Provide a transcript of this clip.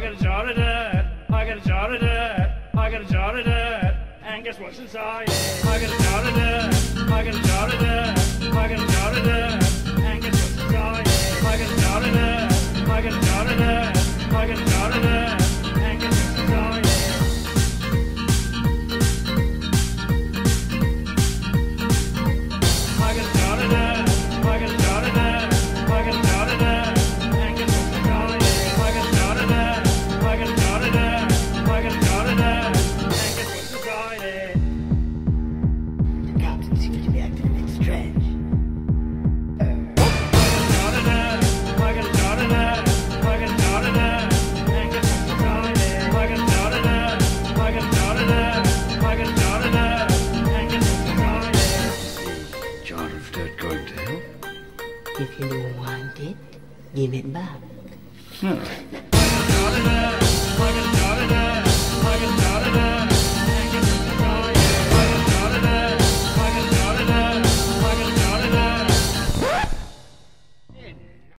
got a jar of dirt. I got a jar of dirt. I got a jar of dirt. And guess what's inside it? I got a jar of dirt. I got a jar of dirt. I got a jar of dirt. And guess what's inside it? I got a jar of dirt. I got a jar of dirt. I got a jar of dirt. And guess what's inside it? I got a jar of dirt. I got a jar of dirt. I got a jar of dirt. And guess what's inside it? I got a jar of dirt. I got a jar of dirt. I got a jar of dirt. And guess what's inside it? The captain seems to be acting a bit strange. I got a jar of dirt. I got a jar of dirt. And guess what's inside it? I got a jar of dirt. I got a jar of dirt. I got a jar of dirt. And guess what's inside it? Is the jar of dirt going to help? If you want it, give it back. No. I got a jar of dirt.